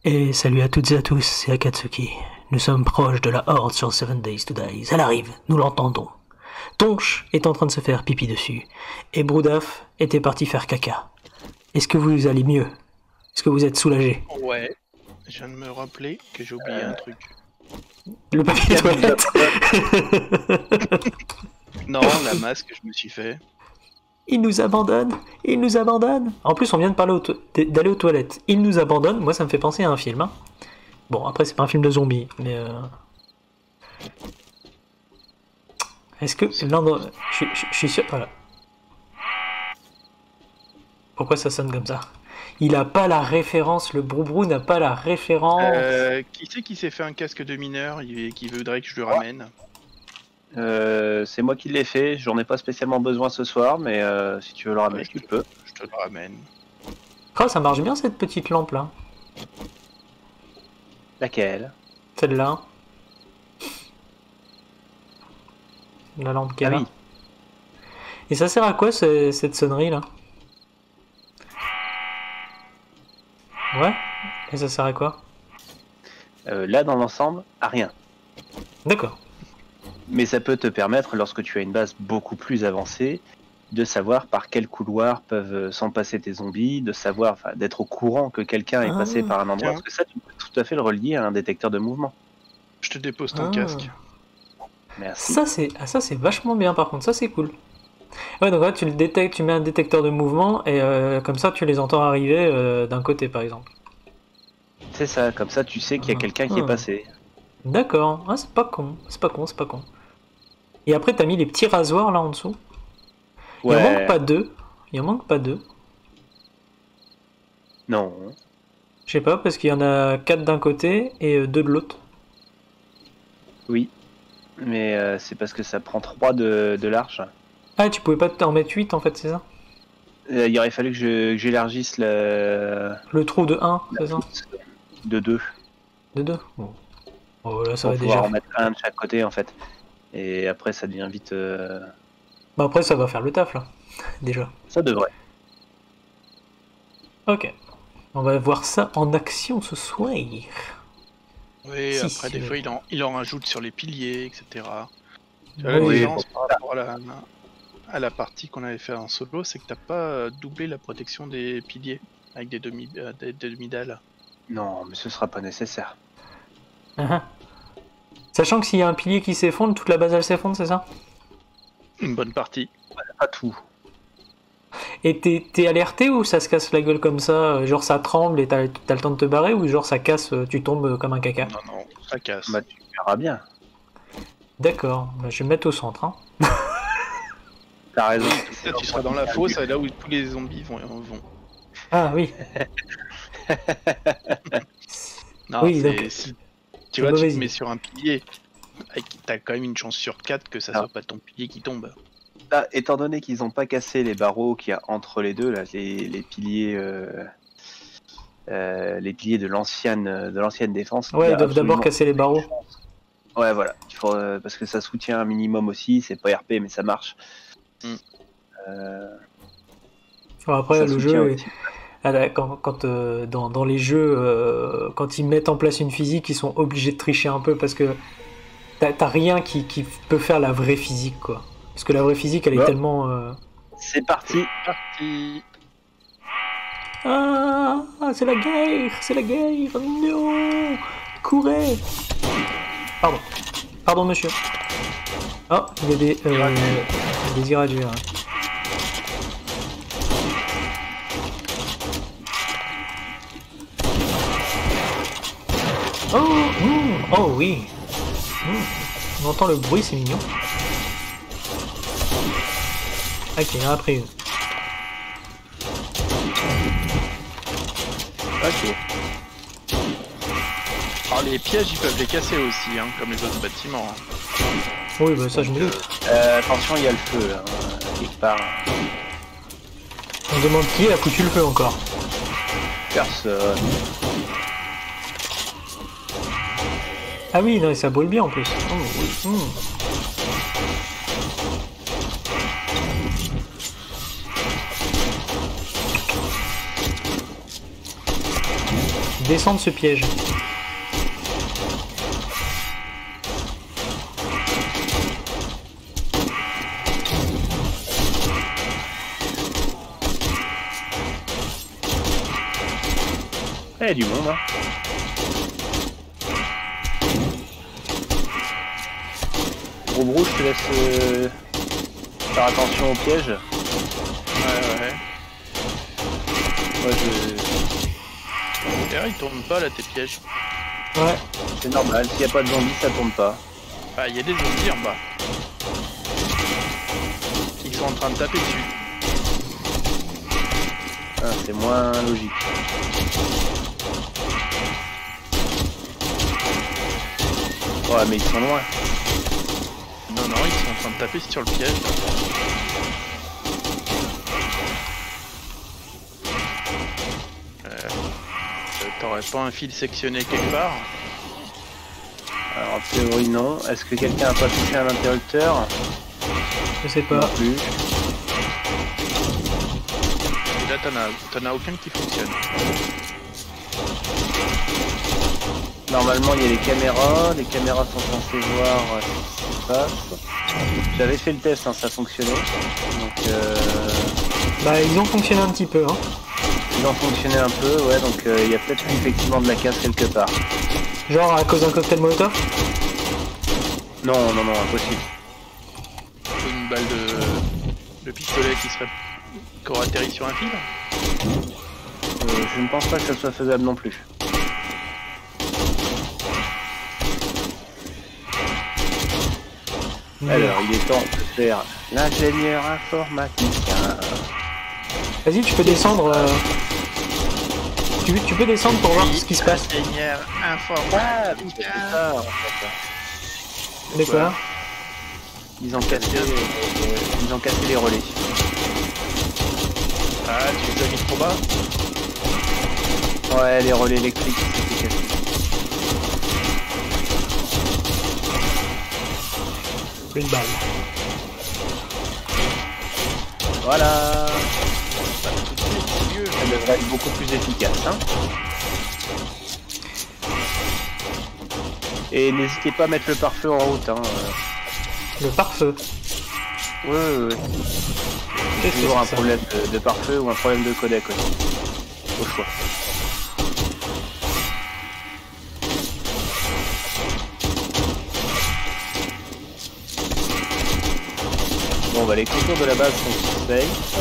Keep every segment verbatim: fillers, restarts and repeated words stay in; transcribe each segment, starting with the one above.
Et salut à toutes et à tous, c'est Akatsuki. Nous sommes proches de la horde sur Seven Days to Die. Elle arrive, nous l'entendons. Tonch est en train de se faire pipi dessus, et Broudaf était parti faire caca. Est-ce que vous allez mieux? Est-ce que vous êtes soulagé? Ouais, je viens de me rappeler que j'ai oublié euh... un truc. Le papier toilette. Non, la masque que je me suis fait. Il nous abandonne, il nous abandonne. En plus, on vient de parler aux d'aller aux toilettes. Il nous abandonne, moi ça me fait penser à un film. Hein. Bon, après c'est pas un film de zombies, mais... Euh... Est-ce que l'un de... Je, je, je suis sûr... Voilà. Pourquoi ça sonne comme ça? Il a pas la référence, le Broubrou n'a pas la référence. Euh, qui c'est qui s'est fait un casque de mineur et qui voudrait que je le ramène? Euh, c'est moi qui l'ai fait, j'en ai pas spécialement besoin ce soir, mais euh, si tu veux le ramener, ouais, tu te, peux. Je te le ramène. Oh, ça marche bien cette petite lampe là. Laquelle? Celle-là. La lampe qui est ah là. Oui. Et ça sert à quoi ce, cette sonnerie là? Ouais. Et ça sert à quoi? euh, Là, dans l'ensemble, à rien. D'accord. Mais ça peut te permettre, lorsque tu as une base beaucoup plus avancée, de savoir par quel couloir peuvent s'en passer tes zombies, de savoir, enfin, d'être au courant que quelqu'un est ah, passé par un endroit. tiens. Parce que ça, tu peux tout à fait le relier à un détecteur de mouvement. Je te dépose ton ah. casque. Merci. Ça c'est ah, ça c'est vachement bien par contre, ça c'est cool. Ouais, donc là tu le détectes, tu mets un détecteur de mouvement et euh, comme ça tu les entends arriver euh, d'un côté par exemple. C'est ça, comme ça tu sais qu'il y a ah. quelqu'un qui ah. est passé. D'accord, ah, c'est pas con, c'est pas con, c'est pas con. Et après t'as mis les petits rasoirs là en dessous. Ouais. Il en manque pas deux. Il en manque pas deux. Non. Je sais pas, parce qu'il y en a quatre d'un côté et deux de l'autre. Oui. Mais euh, c'est parce que ça prend trois de, de large. Ah, tu pouvais pas t'en mettre huit en fait, c'est ça? Euh, il aurait fallu que je- que j'élargisse le... Le trou de un, c'est ça? de deux. De deux. Bon. Oh là, ça Pour va pouvoir déjà. en mettre un de chaque côté en fait. Et après ça devient vite... Euh... Bah après, ça va faire le taf là. Déjà. Ça devrait. Ok. On va voir ça en action ce soir. Oui, Si, après si, des oui. fois il en, il en rajoute sur les piliers, et cetera. Tu Oui, vois, la oui. différence par rapport à la, à la partie qu'on avait fait en solo, c'est que t'as pas doublé la protection des piliers avec des demi euh, des demi-dalles. Non, mais ce sera pas nécessaire. Uh-huh. Sachant que s'il y a un pilier qui s'effondre, toute la base elle s'effondre, c'est ça? Une bonne partie. Pas tout. Et t'es t'es alerté ou ça se casse la gueule comme ça? Genre ça tremble et t'as t'as le temps de te barrer ou genre ça casse, tu tombes comme un caca? Non, non, ça casse. Bah tu verras bien. D'accord, bah, je vais me mettre au centre. Hein. T'as raison. Là, tu seras dans la fosse, là où tous les zombies vont. vont. Ah oui. Non, Oui, c'est- donc- si c'est tu vois, tu mauvaise te mets idée. sur un pilier, avec- t'as quand même une chance sur quatre que ça Ah. soit pas ton pilier qui tombe. Là, étant donné qu'ils n'ont pas cassé les barreaux qu'il y a entre les deux, là, les, les piliers, euh, euh, les piliers de l'ancienne, de l'ancienne défense. il y Ouais, a ils doivent d'abord absolument- casser les barreaux. Ouais, voilà. Il faut, euh, parce que ça soutient un minimum aussi. C'est pas R P, mais ça marche. Mm. Euh, Bon, après, ça le soutient jeu, est- aussi. ah, là, quand, quand, euh, dans, dans les jeux, euh, quand ils mettent en place une physique, ils sont obligés de tricher un peu parce que t'as t'as rien qui, qui peut faire la vraie physique, quoi. Parce que la vraie physique, elle est Ouais. tellement... euh, C'est parti. Parti. Ah, c'est la guerre, c'est la guerre, non, courez. Pardon, pardon monsieur. Oh, il y a des, euh, des irradieux. Hein. Oh, mmh, oh oui. Mmh. On entend le bruit, c'est mignon. Ok, il y en a après une. Ok. Alors les pièges, ils peuvent les casser aussi, hein, comme les autres bâtiments. hein. Oui, bah ça je me doute. Euh, attention, il y a le feu là, quelque part. On se demande qui a foutu le feu encore. Personne. Ah oui, non, et ça brûle bien en plus. Oh, oui. Mmh. descendre ce piège. Il y a du monde, hein. Gros Brou, je te laisse euh, faire attention au piège. Ouais, ouais. Moi, je... D'ailleurs, ils tournent pas là tes pièges. Ouais. C'est normal, s'il n'y a pas de zombies, ça tourne pas. Ah, il y a des zombies en bas. Ils sont en train de taper dessus. Ah, c'est moins logique. Ouais, mais ils sont loin. Non, non, ils sont en train de taper sur le piège. Euh, T'aurais pas un fil sectionné quelque part? Alors, a priori, non. Est-ce que quelqu'un a pas touché un interrupteur? Je sais pas. Non plus. Et là, t'en as, t'en as aucun qui fonctionne. Normalement, il y a les caméras. Les caméras sont censées voir euh, ce qui se passe. J'avais fait le test, hein, ça fonctionnait. Donc, euh... Bah, ils ont fonctionné un petit peu, hein. ils ont fonctionné un peu, ouais. Donc, il euh, y a peut-être effectivement de la casse quelque part. Genre à cause d'un cocktail Molotov? Non, non, non, impossible. Ou une balle de, de pistolet qui serait qui aurait atterri sur un fil. Euh, je ne pense pas que ça soit faisable non plus. Alors, il est temps de faire l'ingénieur informaticien. Vas-y, tu peux descendre. Euh... Tu, tu peux descendre pour voir ce qui se passe. Ingénieur Ah, informaticien. c'est ça, en fait. De quoi? Ils ont cassé, euh, ils ont cassé les relais. Ah, tu les as mis trop bas? Ouais, les relais électriques, c'était cassé. Une balle. Voilà. Bah, tout de suite, c'est mieux. Ça devrait être beaucoup plus efficace, hein. Et n'hésitez pas à mettre le pare-feu en route, hein. Le pare-feu. Ouais, ouais, ouais. Qu'est-ce que Toujours un c'est ça? problème de, de pare-feu ou un problème de codec aussi. Au choix. Bon, bah les contours de la base sont safe.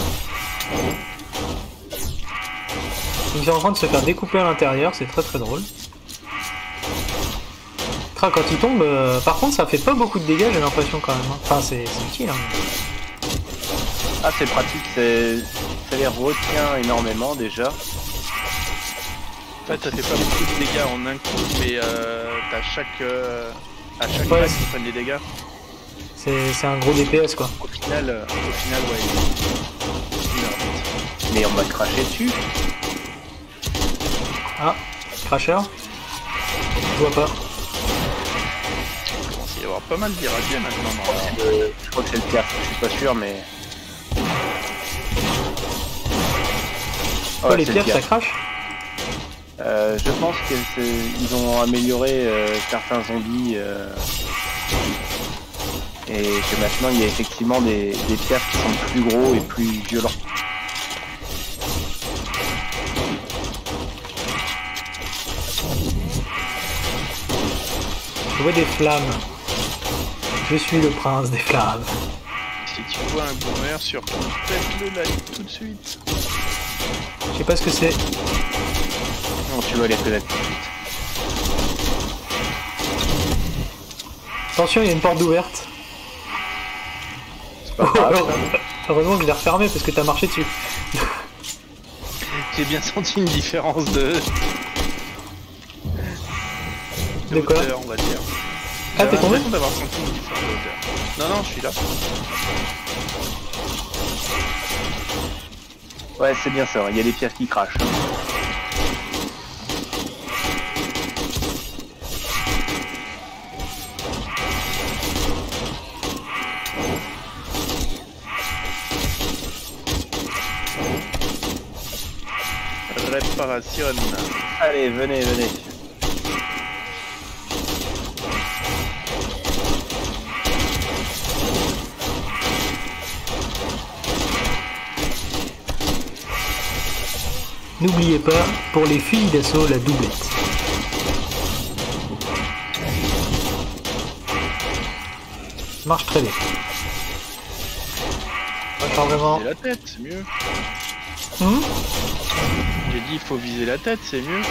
Ils sont en train de se faire découper à l'intérieur, c'est très très drôle. Cra, quand il tombe, euh, par contre ça fait pas beaucoup de dégâts, j'ai l'impression quand même. hein. Enfin, c'est c'est utile. Hein. Ah, c'est pratique, c'est- ça les retient énormément déjà. En fait, ça fait pas beaucoup de dégâts en un coup, mais euh, t'as chaque. Euh, à chaque Ouais, vague c'est- qui prennent des dégâts. C'est c'est un gros D P S quoi. Au final, euh, au final, ouais. une heure vite. Mais on va cracher dessus. Ah, Crasher. Je vois pas. Il commence à y avoir pas mal d'irradiés maintenant. dans la- Euh, je crois que c'est le Pierre, je suis pas sûr, mais. Oh, Ouais, les c'est le pierres ça Pierre. crache? Euh, je pense qu'ils ont amélioré euh, certains zombies euh, et que maintenant il y a effectivement des, des pierres qui sont plus gros et plus violents. Je vois des flammes. Je suis le prince des flammes. Si tu vois un boomer, surtout faites le like tout de suite. Je sais pas ce que c'est. Non, tu vas les connaître tout de suite. Attention, il y a une porte ouverte. C'est pas grave. Heureusement que je l'ai refermé parce que t'as marché dessus. J'ai bien senti une différence de. De quoi? hauteur, on va dire. Ah, t'es J'ai tombé? l'impression d'avoir senti une différence de hauteur. Non, non, je suis là. Ouais, c'est bien ça, il y a des pierres qui crachent. hein. réparation. Allez, venez, venez. N'oubliez pas, pour les fusils d'assaut, la doublette. Marche très bien. Attends, vraiment. Viser la tête, c'est mieux. Hum J'ai dit il faut viser la tête, c'est mieux.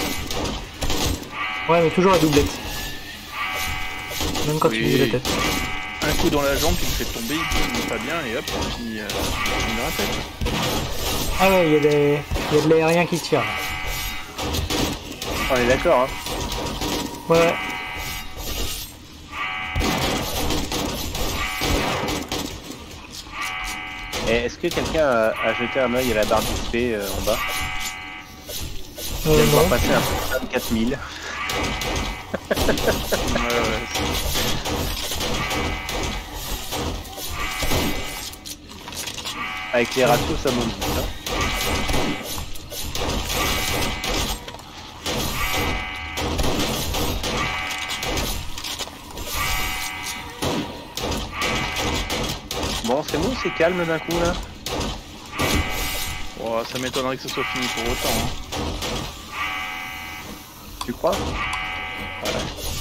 Ouais, mais toujours la doublette. Même quand Oui. tu vises la tête. Un coup dans la jambe, tu le fais tomber, il finit pas bien et hop, il finit, euh, il finit dans la tête. Ah ouais, il y a des... il y a de l'aérien qui tire. On est d'accord, hein. Ouais. Et est-ce que quelqu'un a, a jeté un œil à la barre d'X P euh, en bas? Euh, Je viens de voir non. passer un vingt-quatre mille. Ouais, ouais, Avec les ratios, ça monte vite, hein. Bon, c'est bon, c'est calme d'un coup là. oh, ça m'étonnerait que ce soit fini pour autant. Hein. Tu crois? Voilà.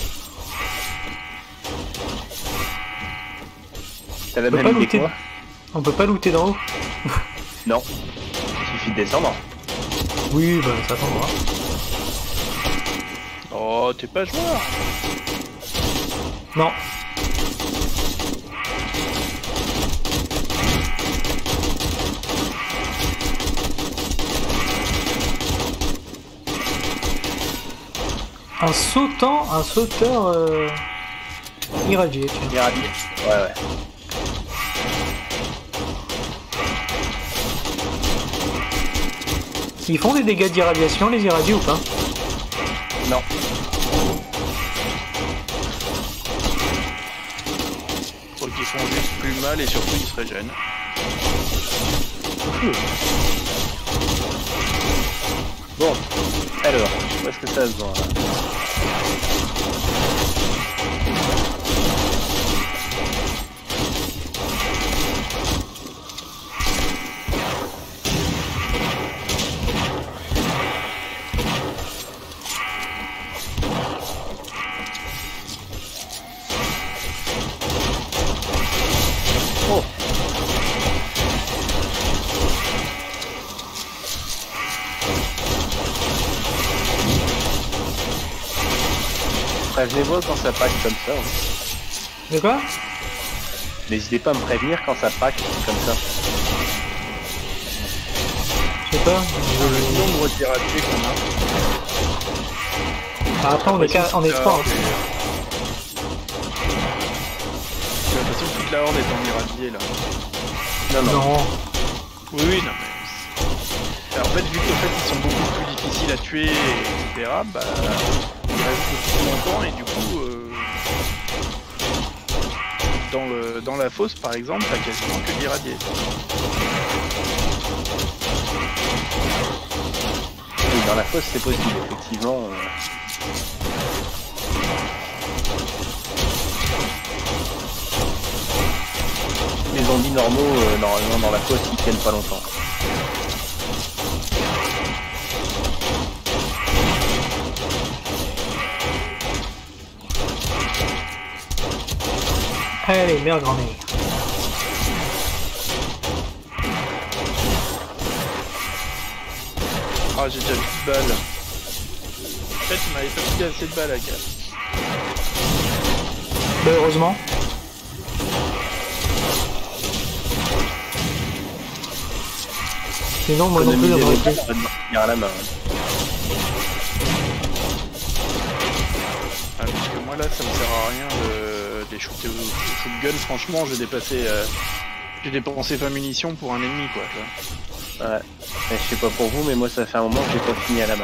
T'as la On peut même pas idée looter. que moi? On peut pas looter d'en haut. Non. Il suffit de descendre. Oui, bah ça attendra. Oh, t'es pas joueur. Non. Un sautant, un sauteur euh, irradié, tiens. Irradié. Ouais, ouais. Ils font des dégâts d'irradiation, les irradiés ou pas? Non. Faut qu'ils font juste plus mal et surtout ils se régènent. Bon. Alors, où est-ce que ça se vend là? Oh. Prévenez-moi quand ça pack comme ça. Hein. De quoi? N'hésitez pas à me prévenir quand ça pack comme ça. Je sais pas. Le nombre d'irradiés qu'on a. Ah, après on est, qu'à- on est trois. J'ai l'impression que toute la horde est en irradié là. Non, non. Non. Oui, oui, non mais. Alors, en fait, vu qu'en fait ils sont beaucoup plus difficiles à tuer, et cetera, bah. Ils restent beaucoup plus longtemps et du coup. Euh... Dans, le, dans la fosse par exemple, t'as quasiment que d'irradiés. Oui, dans la fosse c'est possible, effectivement. euh. Les zombies normaux, euh, normalement dans la fosse, ils tiennent pas longtemps. Allez, merde grand-mère. Ah, j'ai déjà plus de balles. En fait, il m'avait pas filé assez de balles à gars. Bah, heureusement. Sinon, moi non plus, Économiser j'aurais les été. balles, on va devoir tenir à la main. hein. Ah, parce que moi là, ça me sert à rien de, de les shooter au, au shotgun. Franchement, j'ai dépassé, euh, j'ai dépensé vingt munitions pour un ennemi, quoi. Tu vois. Ouais. Et je sais pas pour vous, mais moi ça fait un moment que j'ai pas fini à la main.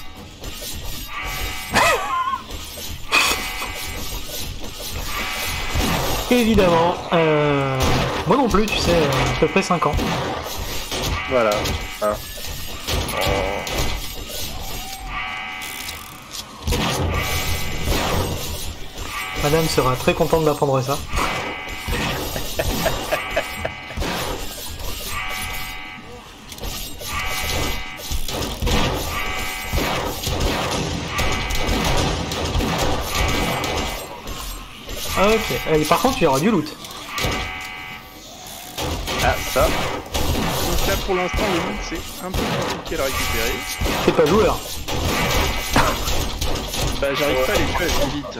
Évidemment. Euh... Moi non plus, tu sais, à peu près cinq ans. Voilà. Hein. Oh. Madame sera très contente d'apprendre ça. Ah ok, et par contre il y aura du loot. Ah, ça. Donc là pour l'instant le loot c'est un peu compliqué à récupérer. C'est pas joueur. Bah j'arrive pas à les tuer assez vite.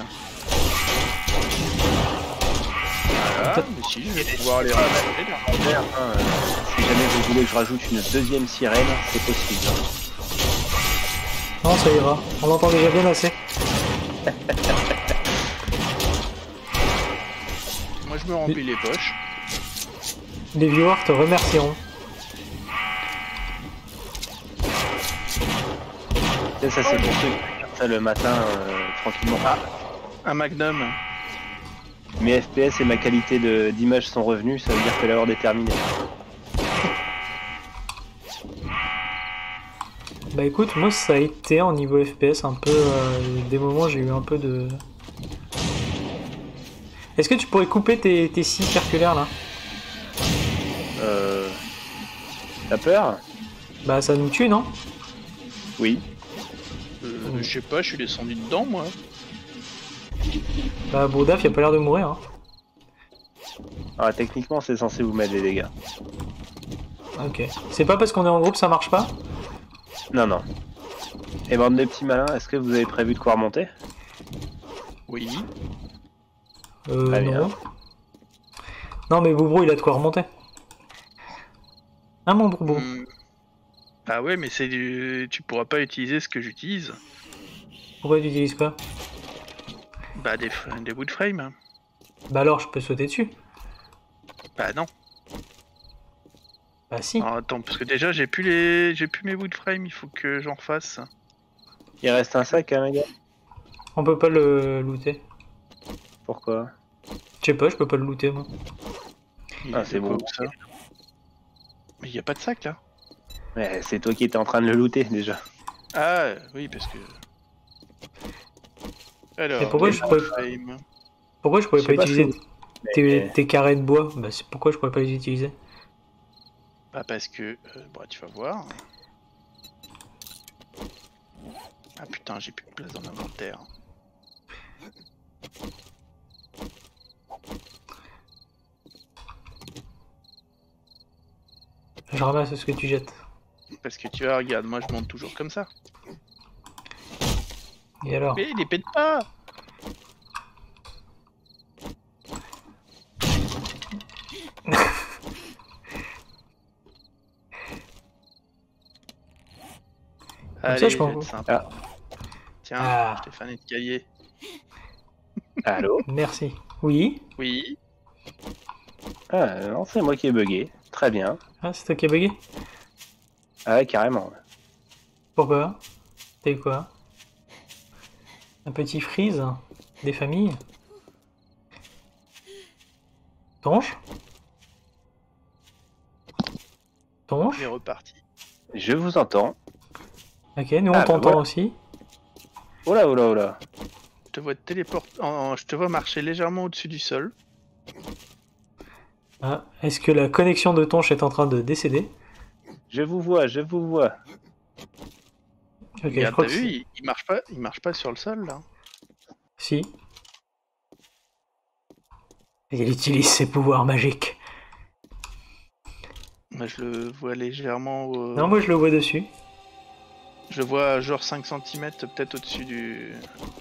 Voilà, mais si je vais pouvoir les ramasser là. Hein, euh, si jamais vous voulez que je rajoute une deuxième sirène, c'est possible. Non ça ira, on l'entend déjà bien assez. Moi je me remplis les poches. Les viewers te remercieront. Et ça c'est pour ceux qui regardent ça le matin euh, tranquillement. Ah, un magnum. Mes F P S et ma qualité de- d'image sont revenus, ça veut dire que l'heure est terminée. Bah écoute, moi ça a été en niveau F P S un peu... Euh, des moments j'ai eu un peu de... Est-ce que tu pourrais couper tes, tes scies circulaires là? Euh... T'as peur? Bah ça nous tue non? Oui. Euh, je sais pas, je suis descendu dedans moi. Bah Bourdaf il a pas l'air de mourir hein. Ah, techniquement c'est censé vous mettre des dégâts. Ok. C'est pas parce qu'on est en groupe ça marche pas? Non, non. Et bande des petits malins, est-ce que vous avez prévu de quoi remonter? Oui. Euh Très bien. non. Non mais Boubrou il a de quoi remonter. Hein mon Boubrou? Hmm. Ah ouais mais c'est du... tu pourras pas utiliser ce que j'utilise. Pourquoi tu utilises quoi? Bah des, des wood frames. Bah alors je peux sauter dessus. Bah non. Bah si. Alors, attends, parce que déjà j'ai plus les. J'ai plus mes wood frames, il faut que j'en refasse. Il reste un sac, hein, les gars? On peut pas le looter. Pourquoi? Je sais pas, je peux pas le looter moi. Il Ah, est c'est quoi, bon. ça. Mais il y a pas de sac là. Ouais, c'est toi qui étais en train de le looter déjà. Ah oui parce que. Alors. Et pourquoi les je wood pourrais- frames. Pourquoi je pourrais Je pas sais pas utiliser si tes, Mais- tes carrés de bois? Bah c'est pourquoi je pourrais pas les utiliser? Bah parce que. Euh, bon tu vas voir. Ah putain j'ai plus de place dans l'inventaire. Je ramasse ce que tu jettes. Parce que tu vois, regarde, moi je monte toujours comme ça. Et alors? Mais il les pète pas. Allez, ça, je je m'en vais être fous. sympa. Tiens, Ah. je t'ai fait un escalier. Allô? Merci. Oui? Oui. Ah, non, c'est moi qui ai bugué. Très bien. Ah c'est toi qui as bugué? Ah ouais, carrément. Pourquoi? T'as eu quoi? Un petit freeze? Des familles? Tonche? Tonche? Il est reparti. Je vous entends. Ok, nous on Ah, bah t'entend voilà. aussi. Oh là, oh là, oh là. Je te vois téléport... en- je te vois marcher légèrement au-dessus du sol. Ah, est-ce que la connexion de Tonche est en train de décéder? Je vous vois, je vous vois. Ok, je Regarde, crois t'as que vu, c'est- il, il marche pas, il marche pas sur le sol là. Si. Il utilise ses pouvoirs magiques. Moi je le vois légèrement. au- Non, moi je le vois dessus. Je le vois genre cinq centimètres peut-être au-dessus du.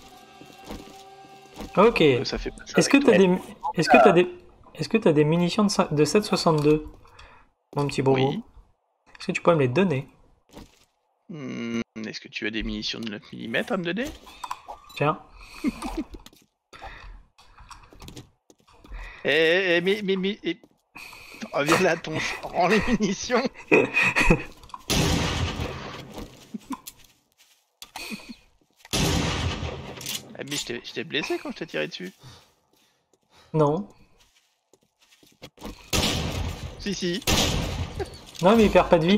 Ok. Euh, Ça fait pas ça Est-ce que avec t'as toi. des... Est-ce que t'as des... Est-ce que t'as des munitions de, cin- de sept soixante-deux, mon petit bobo? Oui. Est-ce que tu pourrais me les donner? Hmm, Est-ce que tu as des munitions de neuf millimètres à me donner? Tiens. Eh, eh, mais, mais, mais, eh, reviens là, ton rends les munitions. Ah, mais je t'ai- je t'ai blessé quand je t'ai tiré dessus. Non. Si, si. Non, mais il perd pas de vie.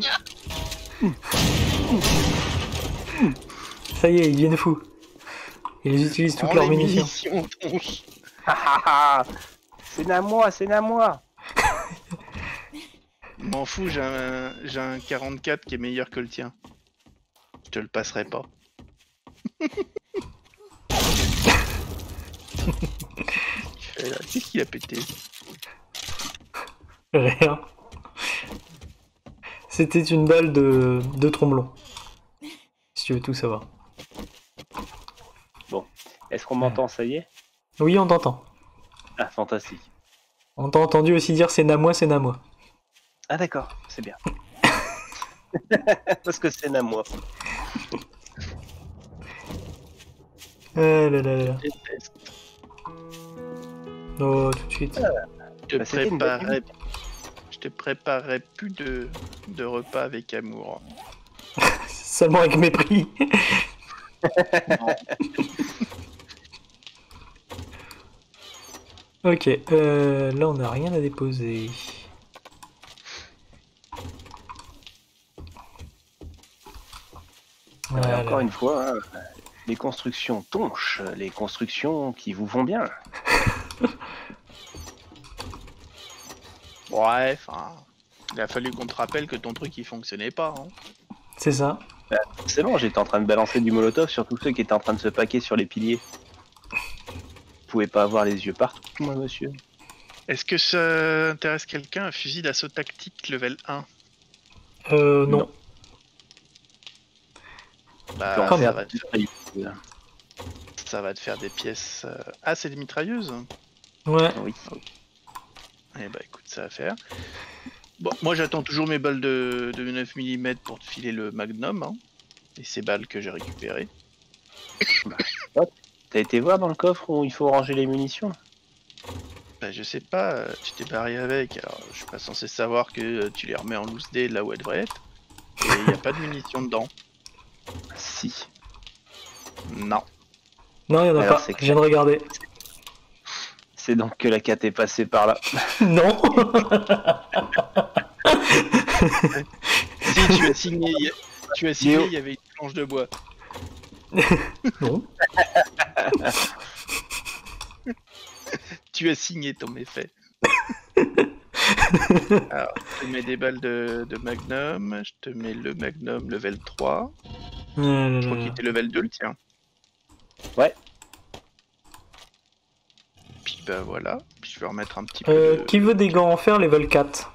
Ça y est, ils deviennent fous. Ils utilisent toutes Rends leurs les munitions. munitions, ton ch- C'est à moi, c'est à moi. M'en fous, j'ai un, j'ai un quarante-quatre qui est meilleur que le tien. Je te le passerai pas. Qu'est-ce qu'il a pété? Rien. C'était une balle de, de tromblon. Si tu veux tout savoir. Bon, est-ce qu'on m'entend, ça y est? Oui, on t'entend. Ah, fantastique. On t'a entendu aussi dire c'est Namois, c'est Namois. Ah d'accord, c'est bien. Parce que c'est à moi. Ah là là là. Je déteste. Oh, tout de suite. Je te Bah, c'était une bonne préparerai... Je te préparerai plus de... de repas avec amour. Seulement avec mépris. Ok, euh, là on n'a rien à déposer. Ouais, Voilà. encore une fois, hein, les constructions tonches, les constructions qui vous vont bien. Ouais, enfin... Il a fallu qu'on te rappelle que ton truc il fonctionnait pas. Hein. C'est ça. C'est bon, j'étais en train de balancer du molotov sur tous ceux qui étaient en train de se paquer sur les piliers. Vous pouvez pas avoir les yeux partout, moi, monsieur. Est-ce que ça intéresse quelqu'un un fusil d'assaut tactique level un? Euh, non. Non. Bah, Tu peux en Comme. ça, faire va te... deux. ça va te faire des pièces... euh, Ah, c'est des mitrailleuses? Ouais. Oui. Eh bah écoute, ça va faire. Bon, moi j'attends toujours mes balles de, de neuf millimètres pour te filer le Magnum, hein. Et ces balles que j'ai récupérées. T'as été voir dans le coffre où il faut ranger les munitions? Bah je sais pas, euh, tu t'es barré avec, alors je suis pas censé savoir que euh, tu les remets en loose day là où elles devraient être. Et il y a pas de munitions dedans. Si. Non. Non, il y en a Alors, pas. c'est Je viens de regarder. C'est donc que la cat est passée par là. Non. Si tu as signé, y a- tu as signé, Léo. il y avait une planche de bois. Non. Tu as signé ton méfait. Alors, je te mets des balles de, de Magnum, je te mets le Magnum level trois. Ah là Je crois là qu'il là. était level deux le tien. Ouais. Puis bah voilà, puis je vais remettre un petit peu Euh, de... qui veut des gants en fer level quatre?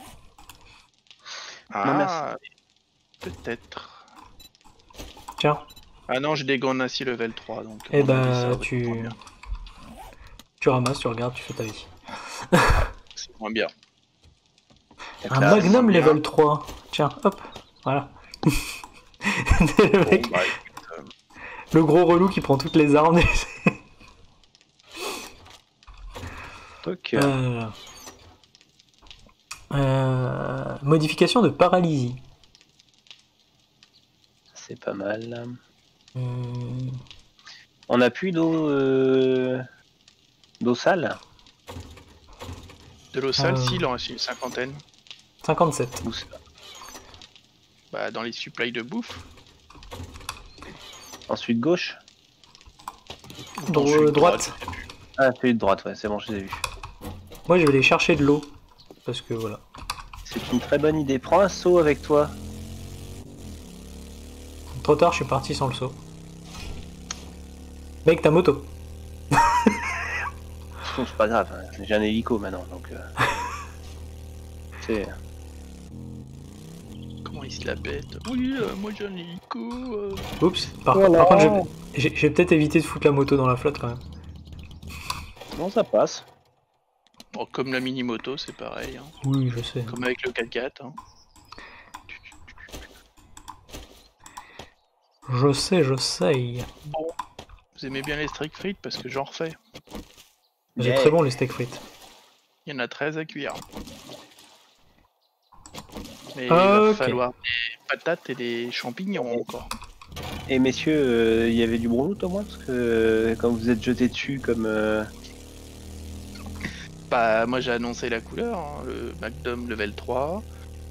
Ah, Non, merci. peut-être. Tiens. Ah non, j'ai des gants en acier level trois, donc... Eh à mon avis, ça bah, va tu... être moins bien. tu ramasses, tu regardes, tu fais ta vie. C'est moins bien. La Un classe. Magnum bien. level trois. Tiens, hop. Voilà. Le Bon, mec, bah, écoute, euh, le gros relou qui prend toutes les armes. Donc, Euh, euh, euh, modification de paralysie. c'est pas mal. Hum, On a plus d'eau euh, d'eau sale de l'eau sale, Euh. si, il en reste une cinquantaine. cinquante-sept. Où ça Bah, dans les supplies de bouffe. Ensuite gauche. ou dans Dro- celui de droite. je sais plus. Ah, celui de droite, ouais, c'est bon, je les ai vus. Moi, je vais aller chercher de l'eau. Parce que voilà. C'est une très bonne idée. Prends un seau avec toi. Trop tard, je suis parti sans le seau. Mec, ta moto. C'est pas grave, hein. J'ai un hélico maintenant, donc... Euh... c'est... Comment il se la pète? Oui, euh, moi j'ai un hélico. euh. Oups. Par, Voilà. par contre, je- j'ai j'ai peut-être évité de foutre la moto dans la flotte quand même. Bon, ça passe. Bon, comme la mini-moto, c'est pareil. Hein. Oui, je sais. Comme avec le quatre-quatre. Hein. Je sais, je sais. Vous aimez bien les steak frites parce que j'en refais. C'est Yeah. très bon les steak frites. Il y en a treize à cuire. Mais il Ok. va falloir des patates et des champignons encore. Et messieurs, euh, il y avait du brownout au moins? Parce que euh, quand vous êtes jeté dessus comme... euh, Bah, moi j'ai annoncé la couleur, hein, le Magnum level trois,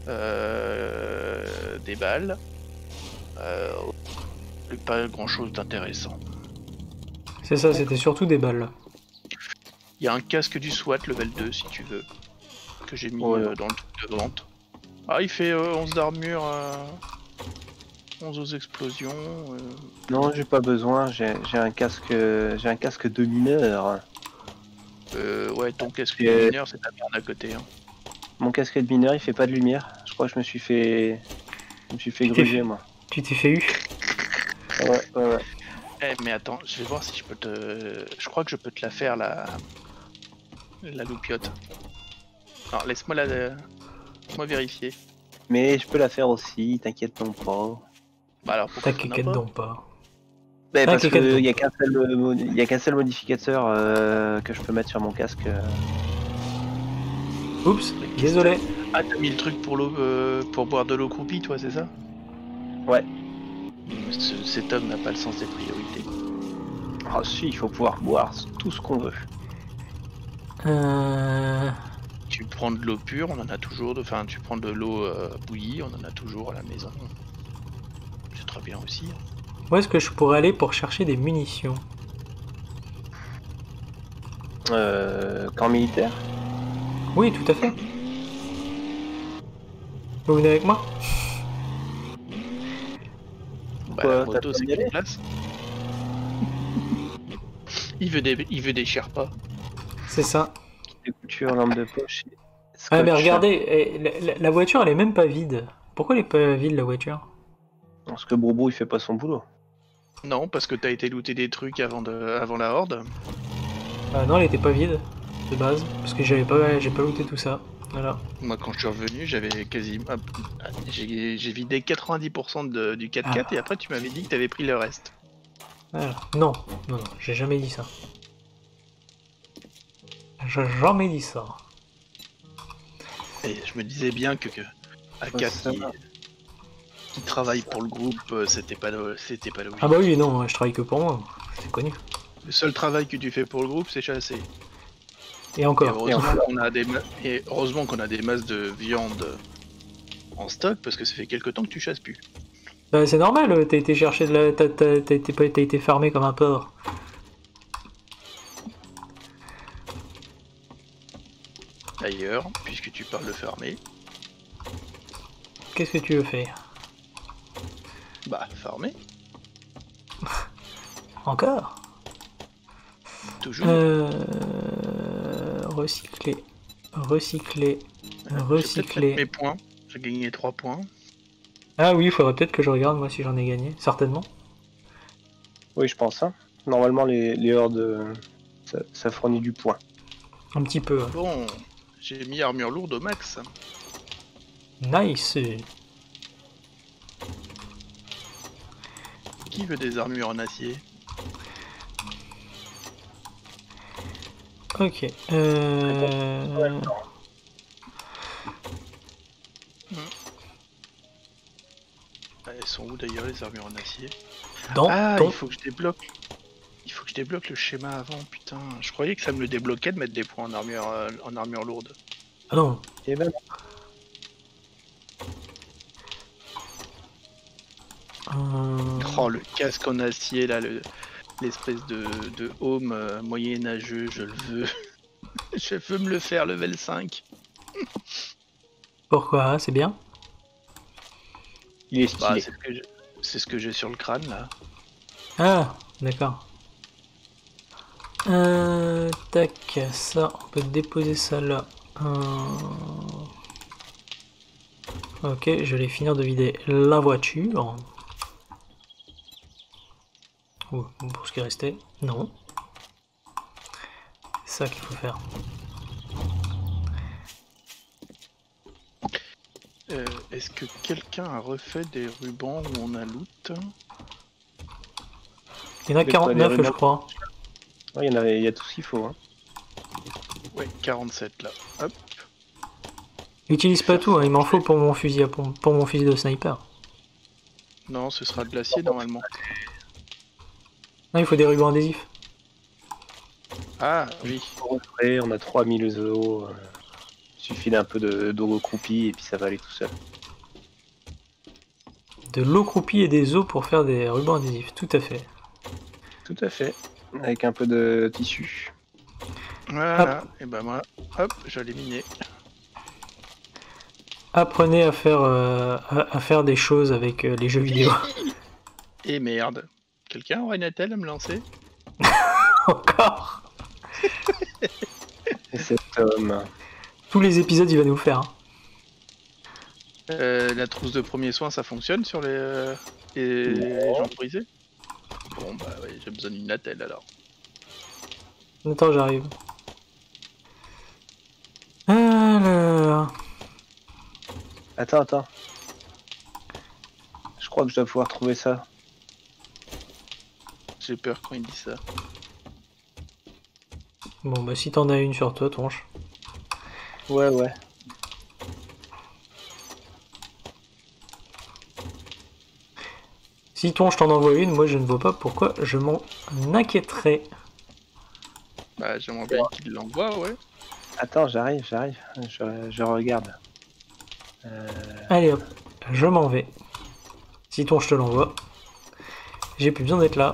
euh, des balles, euh, pas grand chose d'intéressant. C'est ça, c'était surtout des balles. Il y a un casque du SWAT level deux si tu veux. Que j'ai mis Ouais. euh, dans le truc de vente. Ah, il fait euh, onze d'armure, euh, onze aux explosions. euh. Non, j'ai pas besoin. J'ai j'ai un casque, j'ai un casque de mineur. Euh, ouais, ton casque Et- de mineur, c'est ta merde à côté. Hein. Mon casque de mineur, il fait pas de lumière. Je crois que je me suis fait, je me suis fait Tu t'es gruger fait- moi. Tu t'es fait eu. Ouais, ouais, ouais. Eh, mais attends, je vais voir si je peux te. Je crois que je peux te la faire, la. La loupiote. Alors, laisse-moi la. Laisse-moi vérifier. Mais je peux la faire aussi. T'inquiète non pas. Bah alors, pourquoi t'en as T'inquiète pas donc pas. Ouais, parce T'inquiète qu'il donc y a pas. qu'un seul, euh, mo- y a qu'un seul modificateur euh, que je peux mettre sur mon casque. euh. Oups, désolé. Ah, t'as mis le truc pour l'eau, euh, pour boire de l'eau croupie, toi, c'est ça? Ouais. Ce- cet homme n'a pas le sens des priorités. Ah si, il faut pouvoir boire tout ce qu'on veut. Euh... Tu prends de l'eau pure, on en a toujours. de- Enfin, tu prends de l'eau euh, bouillie, on en a toujours à la maison. C'est très bien aussi. hein. Où est-ce que je pourrais aller pour chercher des munitions? Euh, camp militaire. Oui, tout à fait. Vous venez avec moi? Bah, Quoi, la t'as moto, pas c'est y aller quelle place? il veut des, il veut des Sherpas. C'est ça. Des coutures, lampe de poche. et Ah mais scotch. regardez, eh, la, la- la voiture elle est même pas vide. Pourquoi elle est pas vide la voiture? Parce que Brobo il fait pas son boulot. Non, parce que t'as été looter des trucs avant, de, avant la horde. Ah non, elle était pas vide de base parce que j'avais pas, j'ai pas looté tout ça. Voilà. Moi, quand je suis revenu, j'avais quasi. ah, J'ai j'ai vidé quatre-vingt-dix pour cent de- du quatre quatre Ah. et après, tu m'avais dit que t'avais pris le reste. Voilà. Non, non, non, j'ai jamais dit ça. J'ai jamais dit ça. Et je me disais bien que, que A quatre ça qui, va. qui travaille pour le groupe, euh, c'était pas, le- c'était pas logique. Ah bah oui, non, je travaille que pour moi. C'est connu. Le seul travail que tu fais pour le groupe, c'est chasser. Et Et encore. heureusement qu'on a des ma- et heureusement qu'on a des masses de viande en stock parce que ça fait quelque temps que tu chasses plus. Bah, c'est normal, euh, t'as été chercher de la, t'as, t'as- t'as été, t'as été farmé comme un porc. D'ailleurs, puisque tu parles de farmer, Qu'est-ce que tu veux faire? bah farmer, Encore? toujours. Euh... Recycler. Recycler. Je vais peut-être Recycler. mettre mes points. J'ai gagné trois points. Ah oui, il faudrait peut-être que je regarde moi si j'en ai gagné. Certainement. Oui, je pense. Hein. Normalement, les, les hordes, euh, ça, ça fournit du point. Un petit peu. hein. Bon, j'ai mis armure lourde au max. Nice. Qui veut des armures en acier? Ok. Euh... Elles sont où d'ailleurs les armures en acier? Dans Ah, ton... il faut que je débloque. Il faut que je débloque le schéma avant, putain. Je croyais que ça me le débloquait de mettre des points en armure, euh, en armure lourde. Ah non. Et ben, Euh... Oh, le casque en acier là, le- l'espèce de, de home euh, moyenâgeux, je le veux. Je veux me le faire level cinq. Pourquoi? C'est bien? il est Bah, stylé. c'est ce que j'ai- c'est ce que j'ai sur le crâne là. Ah, d'accord. Euh, tac, ça, on peut déposer ça là. Euh, Ok, je vais finir de vider la voiture. Ou pour ce qui est resté, non. C'est ça qu'il faut faire. Euh, Est-ce que quelqu'un a refait des rubans où on a loot? Il y en a Les quarante-neuf, je rubans. crois. Ouais, il y, en a, il y a tout ce qu'il faut. Hein. Ouais, quarante-sept là. Hop. J'utilise pas tout, hein, il m'en faut pour mon fusil à pompe, pour mon fusil de sniper. Non, ce sera de l'acier normalement. Non, il faut des rubans adhésifs. Ah oui. Après, on a trois mille euros. euh, Il suffit d'un peu de- d'eau croupie et puis ça va aller tout seul. De l'eau croupie et des os pour faire des rubans adhésifs, tout à fait. Tout à fait. Avec un peu de tissu. Voilà, et ben moi, hop, j'allais miner. Apprenez à faire, euh, à, à faire des choses avec euh, les jeux vidéo. Et merde. Quelqu'un aurait une attelle à me lancer? Encore. Et cet homme. Tous les épisodes, il va nous le faire. Hein. Euh, la trousse de premier soin, ça fonctionne sur les, euh, les, les gens brisés? Bon bah oui, j'ai besoin d'une attelle alors. Attends, j'arrive. Alors... Attends, attends. Je crois que je dois pouvoir trouver ça. J'ai peur quand il dit ça. Bon, bah si t'en as une sur toi, Tonche. Ouais, ouais. Si Tonche t'en envoie une, moi je ne vois pas pourquoi je m'en inquiéterais. Bah j'aimerais bien qu'il l'envoie, ouais. Attends, j'arrive, j'arrive. Je, je regarde. Euh... Allez hop, je m'en vais. Si Tonche te l'envoie, j'ai plus besoin d'être là.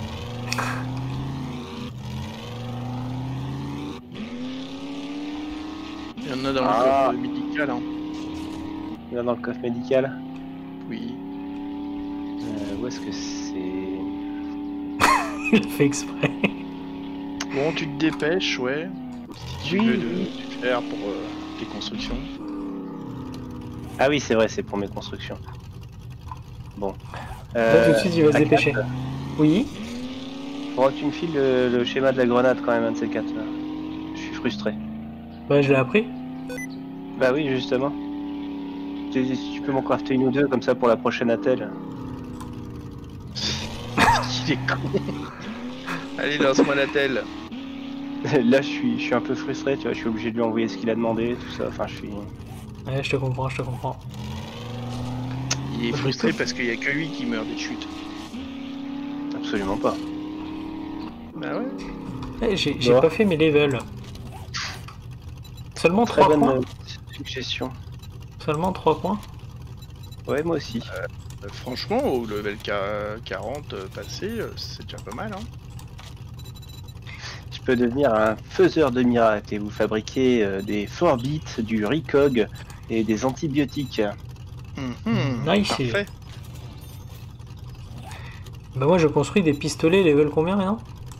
Il y en a dans Ah. le coffre médical, hein. Là, dans le coffre médical. Oui. Euh, où est-ce que c'est? Il fait exprès. Bon, tu te dépêches, ouais. Si tu Oui, veux de, oui. de faire pour euh, tes constructions. Ah oui, c'est vrai, c'est pour mes constructions. Bon. Là tout de suite il va se Agathe, dépêcher. Oui. Faudra que tu me files le, le schéma de la grenade quand même, un de ces quatre là. Je suis frustré. Bah je l'ai appris. Bah oui, justement. Tu, si tu peux m'en crafter une ou deux comme ça pour la prochaine attelle. Il est con. Allez, lance-moi la telle. Là, je suis, je suis un peu frustré, tu vois, je suis obligé de lui envoyer ce qu'il a demandé, tout ça. Enfin, je suis. Ouais, je te comprends, je te comprends. Il est frustré parce qu'il y a que lui qui meurt des chutes. Absolument pas. Bah ouais. Eh, j'ai j'ai Bon. pas fait mes levels. Seulement Très trois bonne points. euh, suggestion. Seulement trois points. Ouais, moi aussi. Euh, franchement, au level qua- quarante euh, passé, euh, c'est déjà pas mal, hein. Je peux devenir un faiseur de miracles et vous fabriquer euh, des forbits, du recog et des antibiotiques. Mhm, Nice. Parfait. Bah moi je construis des pistolets level combien maintenant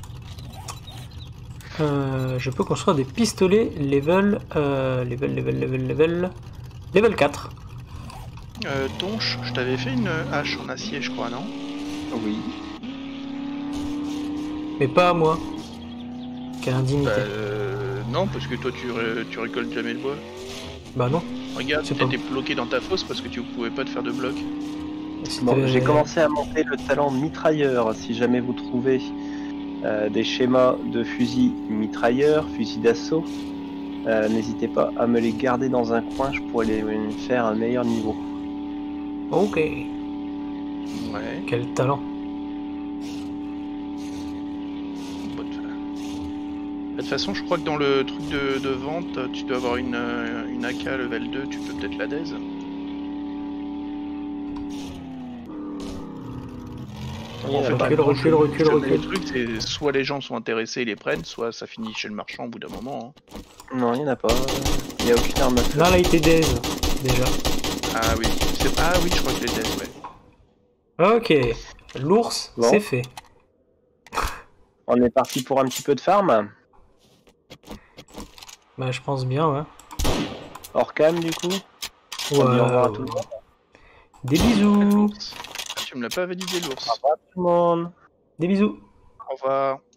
euh, Je peux construire des pistolets level... Euh, level, level, level, level... Level quatre. Euh, Tonche, je t'avais fait une hache en acier, je crois, non? Oui. Mais pas à moi. Quelle indignité. Bah, euh, non, parce que toi, tu, ré- tu récoltes jamais le bois. Bah non. Regarde, C'est tu pas- étais bloqué dans ta fosse parce que tu pouvais pas te faire de bloc. C'était- Bon, j'ai commencé à monter le talent mitrailleur. Si jamais vous trouvez euh, des schémas de fusils mitrailleurs, fusils d'assaut, euh, n'hésitez pas à me les garder dans un coin. Je pourrais les les faire un meilleur niveau. Ok. Ouais. Quel talent. Bon, de de toute façon, je crois que dans le truc de, de vente, tu dois avoir une, euh, une A K level deux, tu peux peut-être la daise. En fait, recule, en gros, recule, je- recule, je te mets recule. Les trucs, c'est soit les gens sont intéressés et les prennent, soit ça finit chez le marchand au bout d'un moment, hein. Non, il n'y en a pas. Il n'y a aucune arme à feu. Là, là, il était daise, déjà. Ah oui, c'est- ah oui, je crois que je les daise, ouais. Ok. L'ours, Bon. c'est fait. On est parti pour un petit peu de farm. Bah, je pense bien, ouais. Hors cam, du coup. On dit au revoir à tout le monde. Des bisous. L'ours. Tu me l'as pas validé, l'ours. Au revoir tout le monde. Des bisous. Au revoir.